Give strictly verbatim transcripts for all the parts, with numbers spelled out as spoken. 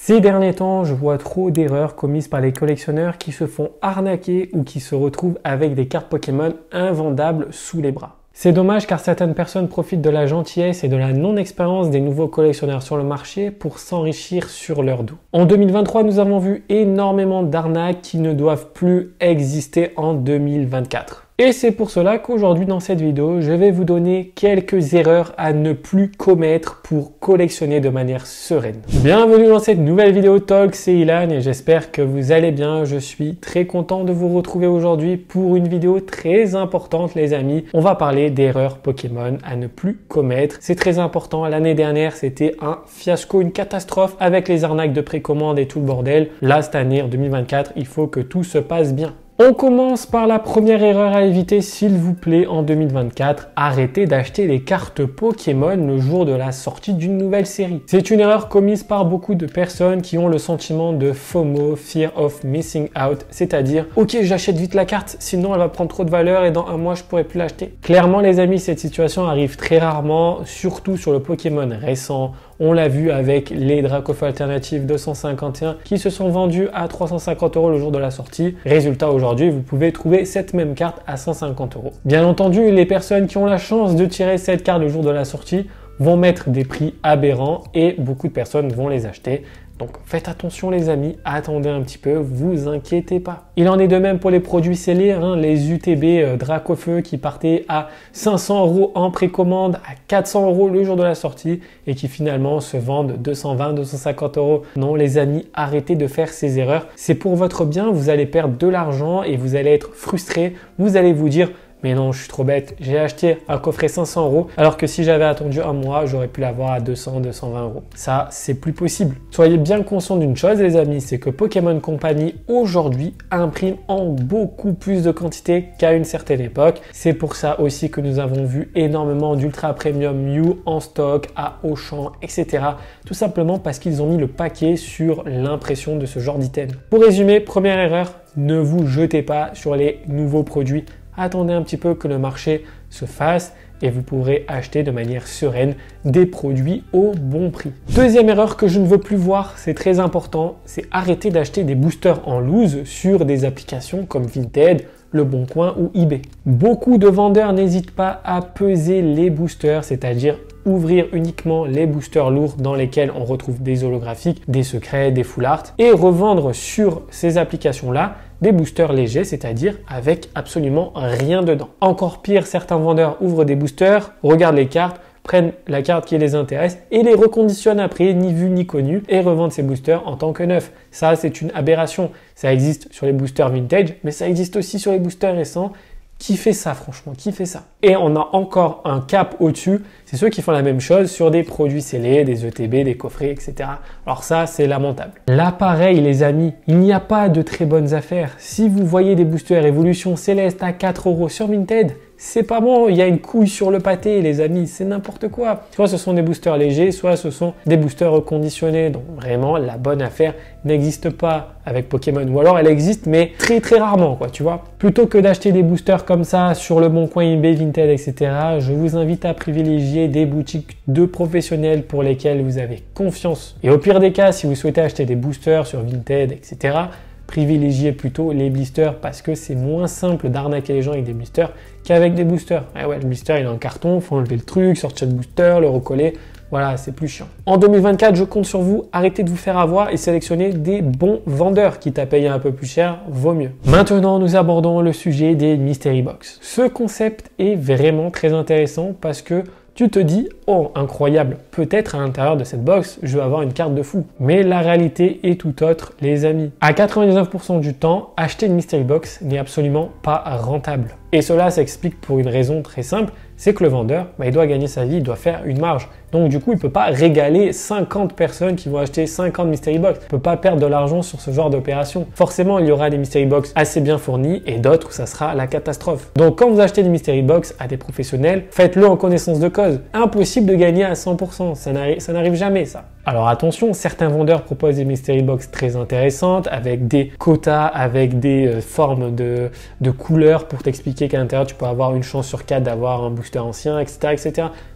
Ces derniers temps, je vois trop d'erreurs commises par les collectionneurs qui se font arnaquer ou qui se retrouvent avec des cartes Pokémon invendables sous les bras. C'est dommage car certaines personnes profitent de la gentillesse et de la non-expérience des nouveaux collectionneurs sur le marché pour s'enrichir sur leur dos. En deux mille vingt-trois, nous avons vu énormément d'arnaques qui ne doivent plus exister en deux mille vingt-quatre. Et c'est pour cela qu'aujourd'hui dans cette vidéo, je vais vous donner quelques erreurs à ne plus commettre pour collectionner de manière sereine. Bienvenue dans cette nouvelle vidéo talk, c'est Ilan et j'espère que vous allez bien. Je suis très content de vous retrouver aujourd'hui pour une vidéo très importante les amis. On va parler d'erreurs Pokémon à ne plus commettre. C'est très important, l'année dernière c'était un fiasco, une catastrophe avec les arnaques de précommande et tout le bordel. Là cette année en deux mille vingt-quatre, il faut que tout se passe bien. On commence par la première erreur à éviter, s'il vous plaît, en deux mille vingt-quatre. Arrêtez d'acheter les cartes Pokémon le jour de la sortie d'une nouvelle série. C'est une erreur commise par beaucoup de personnes qui ont le sentiment de FOMO, Fear of Missing Out, c'est-à-dire « Ok, j'achète vite la carte, sinon elle va prendre trop de valeur et dans un mois, je pourrai plus l'acheter. » Clairement, les amis, cette situation arrive très rarement, surtout sur le Pokémon récent. On l'a vu avec les Dracofeu alternatives deux cent cinquante et un qui se sont vendus à trois cent cinquante euros le jour de la sortie. Résultat, aujourd'hui, vous pouvez trouver cette même carte à cent cinquante euros. Bien entendu, les personnes qui ont la chance de tirer cette carte le jour de la sortie vont mettre des prix aberrants et beaucoup de personnes vont les acheter. Donc faites attention les amis, attendez un petit peu, vous inquiétez pas. Il en est de même pour les produits scellés, hein, les U T B euh, Dracofeu qui partaient à cinq cents euros en précommande, à quatre cents euros le jour de la sortie et qui finalement se vendent deux cent vingt, deux cent cinquante euros. Non les amis, arrêtez de faire ces erreurs. C'est pour votre bien, vous allez perdre de l'argent et vous allez être frustré. Vous allez vous dire mais non, je suis trop bête, j'ai acheté un coffret cinq cents euros alors que si j'avais attendu un mois, j'aurais pu l'avoir à deux cents, deux cent vingt euros. Ça, c'est plus possible. Soyez bien conscients d'une chose les amis, c'est que Pokémon Company aujourd'hui imprime en beaucoup plus de quantité qu'à une certaine époque. C'est pour ça aussi que nous avons vu énormément d'Ultra Premium Mew en stock à Auchan, et cetera. Tout simplement parce qu'ils ont mis le paquet sur l'impression de ce genre d'item. Pour résumer, première erreur, ne vous jetez pas sur les nouveaux produits. Attendez un petit peu que le marché se fasse et vous pourrez acheter de manière sereine des produits au bon prix. Deuxième erreur que je ne veux plus voir, c'est très important, c'est arrêter d'acheter des boosters en loose sur des applications comme Vinted, Le Bon Coin ou eBay. Beaucoup de vendeurs n'hésitent pas à peser les boosters, c'est-à-dire ouvrir uniquement les boosters lourds dans lesquels on retrouve des holographiques, des secrets, des full art et revendre sur ces applications-là des boosters légers, c'est-à-dire avec absolument rien dedans. Encore pire, certains vendeurs ouvrent des boosters, regardent les cartes, prennent la carte qui les intéresse et les reconditionnent après, ni vu ni connu, et revendent ces boosters en tant que neufs. Ça, c'est une aberration. Ça existe sur les boosters vintage, mais ça existe aussi sur les boosters récents. Qui fait ça franchement? Qui fait ça? Et on a encore un cap au-dessus, c'est ceux qui font la même chose sur des produits scellés, des E T B, des coffrets, et cetera. Alors ça, c'est lamentable. Là, pareil les amis, il n'y a pas de très bonnes affaires. Si vous voyez des boosters Évolution Céleste à quatre euros sur Vinted, c'est pas bon, il y a une couille sur le pâté les amis, c'est n'importe quoi. Soit ce sont des boosters légers, soit ce sont des boosters reconditionnés. Donc vraiment, la bonne affaire n'existe pas avec Pokémon. Ou alors elle existe, mais très très rarement, quoi, tu vois. Plutôt que d'acheter des boosters comme ça sur Le Bon Coin, eBay, Vinted, et cetera, je vous invite à privilégier des boutiques de professionnels pour lesquels vous avez confiance. Et au pire des cas, si vous souhaitez acheter des boosters sur Vinted, et cetera, privilégiez plutôt les blisters parce que c'est moins simple d'arnaquer les gens avec des blisters qu'avec des boosters. Eh ouais, le blister il est en carton, faut enlever le truc, sortir le booster, le recoller. Voilà, c'est plus chiant. En deux mille vingt-quatre, je compte sur vous. Arrêtez de vous faire avoir et sélectionnez des bons vendeurs. Quitte à payer un peu plus cher, vaut mieux. Maintenant, nous abordons le sujet des Mystery Box. Ce concept est vraiment très intéressant parce que tu te dis, oh incroyable, peut-être à l'intérieur de cette box, je vais avoir une carte de fou. Mais la réalité est tout autre, les amis. À quatre-vingt-dix-neuf pour cent du temps, acheter une Mystery Box n'est absolument pas rentable. Et cela s'explique pour une raison très simple, c'est que le vendeur, bah, il doit gagner sa vie, il doit faire une marge. Donc du coup, il ne peut pas régaler cinquante personnes qui vont acheter cinquante Mystery Box. Il ne peut pas perdre de l'argent sur ce genre d'opération. Forcément, il y aura des Mystery Box assez bien fournis et d'autres où ça sera la catastrophe. Donc quand vous achetez des Mystery Box à des professionnels, faites-le en connaissance de cause. Impossible de gagner à cent pour cent, ça n'arrive jamais ça. Alors attention, certains vendeurs proposent des Mystery Box très intéressantes avec des quotas, avec des euh, formes de, de couleurs pour t'expliquer qu'à l'intérieur tu peux avoir une chance sur quatre d'avoir un booster ancien, et cetera, et cetera.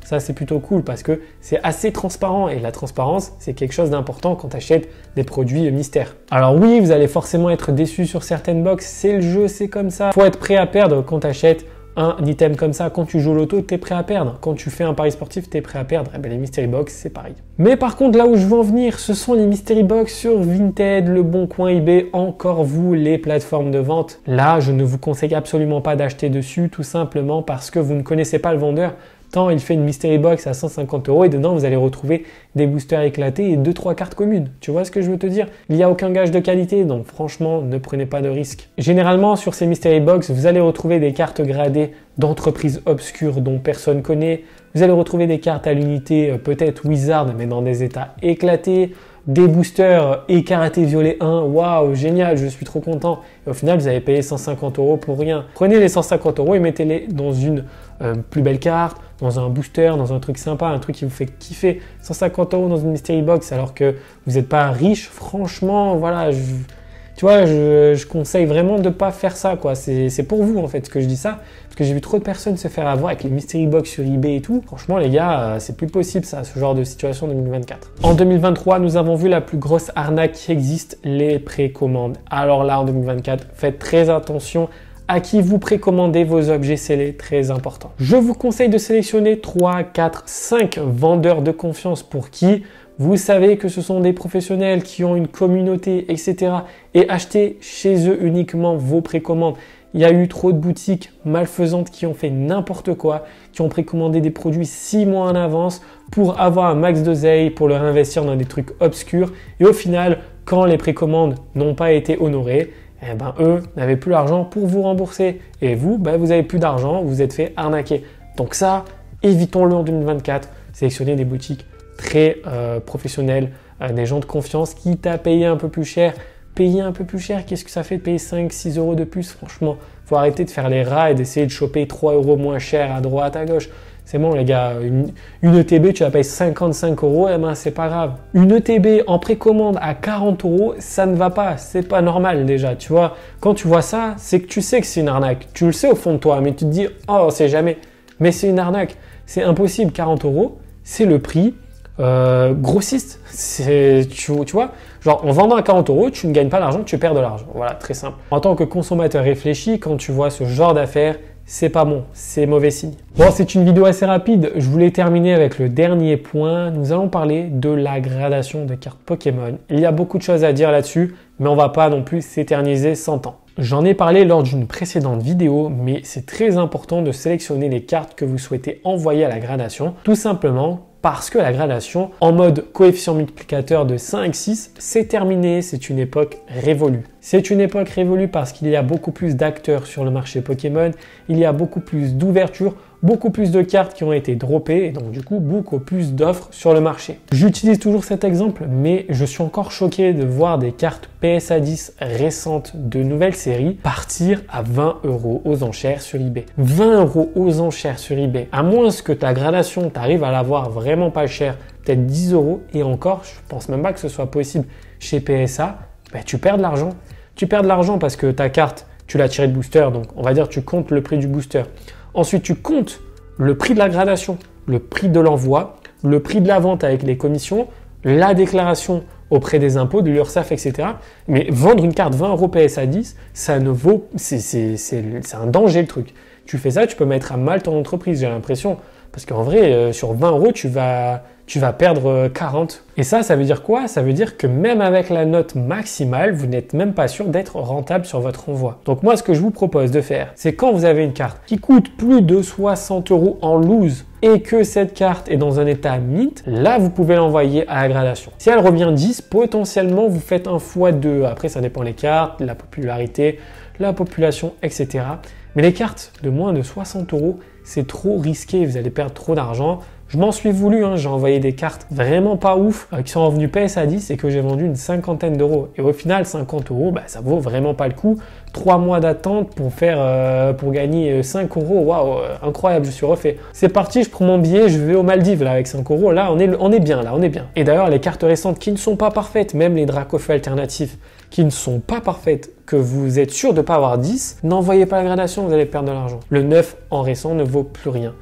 Ça, c'est plutôt cool parce que c'est assez transparent et la transparence, c'est quelque chose d'important quand tu achètes des produits mystères. Alors oui, vous allez forcément être déçu sur certaines box, c'est le jeu, c'est comme ça. Faut être prêt à perdre quand tu achètes un item comme ça. Quand tu joues au loto, tu es prêt à perdre. Quand tu fais un pari sportif, tu es prêt à perdre. Et bien, les mystery box, c'est pareil. Mais par contre, là où je veux en venir, ce sont les mystery box sur Vinted, Le Bon Coin, eBay, encore vous, les plateformes de vente. Là, je ne vous conseille absolument pas d'acheter dessus, tout simplement parce que vous ne connaissez pas le vendeur. Tant il fait une mystery box à cent cinquante euros et dedans vous allez retrouver des boosters éclatés et deux trois cartes communes. Tu vois ce que je veux te dire? Il n'y a aucun gage de qualité, donc franchement ne prenez pas de risques. Généralement sur ces mystery box vous allez retrouver des cartes gradées d'entreprises obscures dont personne connaît. Vous allez retrouver des cartes à l'unité peut-être Wizard mais dans des états éclatés. Des boosters écarté violet un, waouh, génial, je suis trop content. Et au final, vous avez payé cent cinquante euros pour rien. Prenez les cent cinquante euros et mettez-les dans une euh, plus belle carte, dans un booster, dans un truc sympa, un truc qui vous fait kiffer. cent cinquante euros dans une mystery box alors que vous n'êtes pas riche, franchement, voilà, je, tu vois, je, je conseille vraiment de ne pas faire ça, quoi. C'est pour vous, en fait, que je dis ça. Parce que j'ai vu trop de personnes se faire avoir avec les mystery box sur eBay et tout. Franchement, les gars, c'est plus possible, ça, ce genre de situation en deux mille vingt-quatre. En deux mille vingt-trois, nous avons vu la plus grosse arnaque qui existe, les précommandes. Alors là, en deux mille vingt-quatre, faites très attention à qui vous précommandez vos objets scellés, très important. Je vous conseille de sélectionner trois, quatre, cinq vendeurs de confiance pour qui vous savez que ce sont des professionnels qui ont une communauté, et cetera. Et achetez chez eux uniquement vos précommandes. Il y a eu trop de boutiques malfaisantes qui ont fait n'importe quoi, qui ont précommandé des produits six mois en avance pour avoir un max d'oseille, pour le réinvestir dans des trucs obscurs. Et au final, quand les précommandes n'ont pas été honorées, eh ben, eux n'avaient plus l'argent pour vous rembourser. Et vous, ben, vous n'avez plus d'argent, vous vous êtes fait arnaquer. Donc ça, évitons-le en deux mille vingt-quatre. Sélectionnez des boutiques très euh, professionnelles, euh, des gens de confiance, quitte à payer un peu plus cher. Payer un peu plus cher, qu'est-ce que ça fait de payer cinq six euros de plus? Franchement, faut arrêter de faire les rats et d'essayer de choper trois euros moins cher à droite, à gauche. C'est bon les gars, une, une E T B, tu vas payer cinquante-cinq euros, eh ben c'est pas grave. Une E T B en précommande à quarante euros, ça ne va pas, c'est pas normal déjà, tu vois. Quand tu vois ça, c'est que tu sais que c'est une arnaque. Tu le sais au fond de toi, mais tu te dis, oh, on sait jamais. Mais c'est une arnaque, c'est impossible, quarante euros, c'est le prix Euh, grossiste, tu, tu vois, genre en vendant à quarante euros, tu ne gagnes pas d'argent, tu perds de l'argent. Voilà, très simple. En tant que consommateur réfléchi, quand tu vois ce genre d'affaires, c'est pas bon, c'est mauvais signe. Bon, c'est une vidéo assez rapide. Je voulais terminer avec le dernier point. Nous allons parler de la gradation de cartes Pokémon. Il y a beaucoup de choses à dire là-dessus, mais on va pas non plus s'éterniser cent ans. J'en ai parlé lors d'une précédente vidéo, mais c'est très important de sélectionner les cartes que vous souhaitez envoyer à la gradation, tout simplement parce que la gradation en mode coefficient multiplicateur de cinq six, c'est terminé, c'est une époque révolue. C'est une époque révolue parce qu'il y a beaucoup plus d'acteurs sur le marché Pokémon, il y a beaucoup plus d'ouverture, beaucoup plus de cartes qui ont été droppées et donc du coup beaucoup plus d'offres sur le marché. J'utilise toujours cet exemple, mais je suis encore choqué de voir des cartes P S A dix récentes de nouvelles séries partir à vingt euros aux enchères sur eBay. vingt euros aux enchères sur eBay. À moins que ta gradation, tu arrives à l'avoir vraiment pas cher, peut-être dix euros, et encore, je pense même pas que ce soit possible chez P S A, ben, tu perds de l'argent. Tu perds de l'argent parce que ta carte, tu l'as tirée de booster, donc on va dire tu comptes le prix du booster. Ensuite, tu comptes le prix de la gradation, le prix de l'envoi, le prix de la vente avec les commissions, la déclaration auprès des impôts, de l'URSSAF, et cetera. Mais vendre une carte vingt euros P S A dix, ça ne vaut, c'est un danger le truc. Tu fais ça, tu peux mettre à mal ton entreprise, j'ai l'impression. Parce qu'en vrai, euh, sur vingt euros, tu vas, tu vas perdre euh, quarante. Et ça, ça veut dire quoi? Ça veut dire que même avec la note maximale, vous n'êtes même pas sûr d'être rentable sur votre envoi. Donc moi, ce que je vous propose de faire, c'est quand vous avez une carte qui coûte plus de soixante euros en loose et que cette carte est dans un état mint, là, vous pouvez l'envoyer à la gradation. Si elle revient dix, potentiellement, vous faites un fois deux. Après, ça dépend les cartes, la popularité, la population, et cetera. Mais les cartes de moins de soixante euros, c'est trop risqué, vous allez perdre trop d'argent. Je m'en suis voulu, hein, j'ai envoyé des cartes vraiment pas ouf euh, qui sont revenues P S A dix et que j'ai vendu une cinquantaine d'euros. Et au final, cinquante euros, bah, ça vaut vraiment pas le coup. Trois mois d'attente pour faire, euh, pour gagner cinq euros, waouh, euh, incroyable, je suis refait. C'est parti, je prends mon billet, je vais aux Maldives là avec cinq euros. Là, on est, on est bien, là, on est bien. Et d'ailleurs, les cartes récentes qui ne sont pas parfaites, même les Dracofeu alternatifs, qui ne sont pas parfaites, que vous êtes sûr de ne pas avoir dix, n'envoyez pas la gradation, vous allez perdre de l'argent. Le neuf en récent ne vaut plus rien.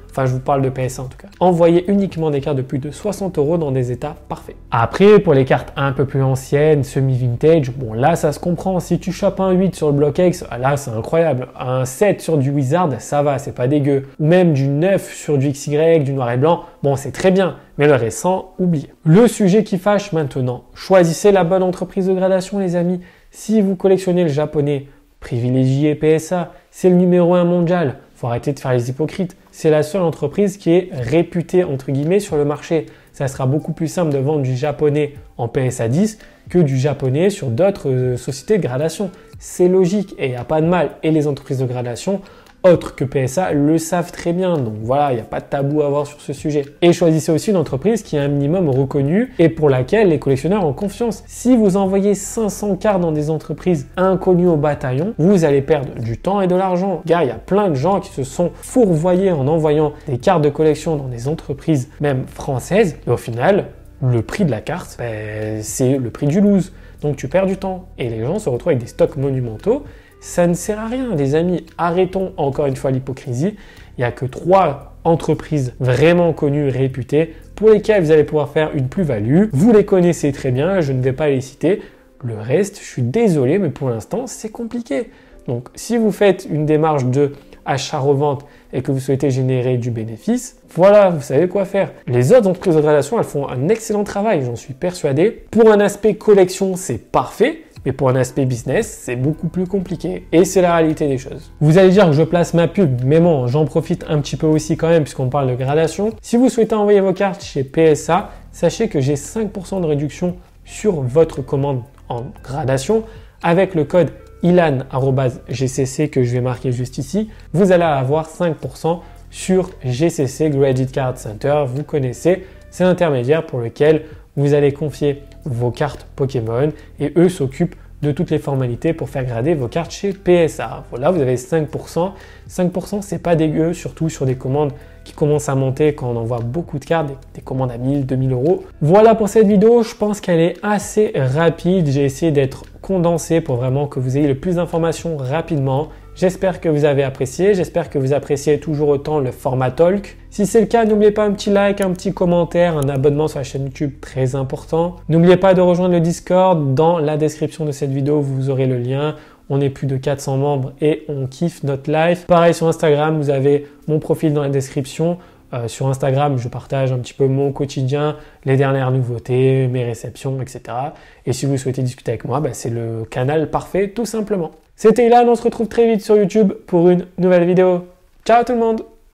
Enfin, je vous parle de P S A en tout cas. Envoyez uniquement des cartes de plus de soixante euros dans des états parfaits. Après, pour les cartes un peu plus anciennes, semi-vintage, bon là, ça se comprend. Si tu chopes un huit sur le Block X, là, c'est incroyable. Un sept sur du Wizard, ça va, c'est pas dégueu. Ou même du neuf sur du X Y, du noir et blanc, bon, c'est très bien. Mais le récent, oubliez. Le sujet qui fâche maintenant. Choisissez la bonne entreprise de gradation, les amis. Si vous collectionnez le japonais, privilégiez P S A. C'est le numéro un mondial. Faut arrêter de faire les hypocrites. C'est la seule entreprise qui est réputée, entre guillemets, sur le marché. Ça sera beaucoup plus simple de vendre du japonais en P S A dix que du japonais sur d'autres euh, sociétés de gradation. C'est logique et il n'y a pas de mal. Et les entreprises de gradation, autres que P S A, le savent très bien. Donc voilà, il n'y a pas de tabou à avoir sur ce sujet. Et choisissez aussi une entreprise qui est un minimum reconnue et pour laquelle les collectionneurs ont confiance. Si vous envoyez cinq cents cartes dans des entreprises inconnues au bataillon, vous allez perdre du temps et de l'argent. Gars, il y a plein de gens qui se sont fourvoyés en envoyant des cartes de collection dans des entreprises, même françaises. Et au final, le prix de la carte, ben, c'est le prix du loose. Donc tu perds du temps. Et les gens se retrouvent avec des stocks monumentaux. Ça ne sert à rien, les amis. Arrêtons encore une fois l'hypocrisie. Il n'y a que trois entreprises vraiment connues et réputées pour lesquelles vous allez pouvoir faire une plus-value. Vous les connaissez très bien, je ne vais pas les citer. Le reste, je suis désolé, mais pour l'instant, c'est compliqué. Donc, si vous faites une démarche de achat-revente et que vous souhaitez générer du bénéfice, voilà, vous savez quoi faire. Les autres entreprises de gradation, elles font un excellent travail, j'en suis persuadé. Pour un aspect collection, c'est parfait. Mais pour un aspect business, c'est beaucoup plus compliqué. Et c'est la réalité des choses. Vous allez dire que je place ma pub, mais bon, j'en profite un petit peu aussi quand même puisqu'on parle de gradation. Si vous souhaitez envoyer vos cartes chez P S A, sachez que j'ai cinq pour cent de réduction sur votre commande en gradation avec le code ilan arobase g c c que je vais marquer juste ici. Vous allez avoir cinq pour cent sur G C C Graded Card Center. Vous connaissez, c'est l'intermédiaire pour lequel vous allez confier vos cartes Pokémon et eux s'occupent de toutes les formalités pour faire grader vos cartes chez P S A. Voilà, vous avez cinq pour cent. cinq pour cent, c'est pas dégueu, surtout sur des commandes qui commencent à monter quand on envoie beaucoup de cartes, des, des commandes à mille, deux mille euros. Voilà pour cette vidéo, je pense qu'elle est assez rapide. J'ai essayé d'être condensé pour vraiment que vous ayez le plus d'informations rapidement. J'espère que vous avez apprécié, j'espère que vous appréciez toujours autant le format talk. Si c'est le cas, n'oubliez pas un petit like, un petit commentaire, un abonnement sur la chaîne YouTube, très important. N'oubliez pas de rejoindre le Discord, dans la description de cette vidéo, vous aurez le lien. On est plus de quatre cents membres et on kiffe notre life. Pareil sur Instagram, vous avez mon profil dans la description. Euh, sur Instagram, je partage un petit peu mon quotidien, les dernières nouveautés, mes réceptions, et cetera. Et si vous souhaitez discuter avec moi, bah, c'est le canal parfait, tout simplement. C'était Ilan, on se retrouve très vite sur YouTube pour une nouvelle vidéo. Ciao tout le monde!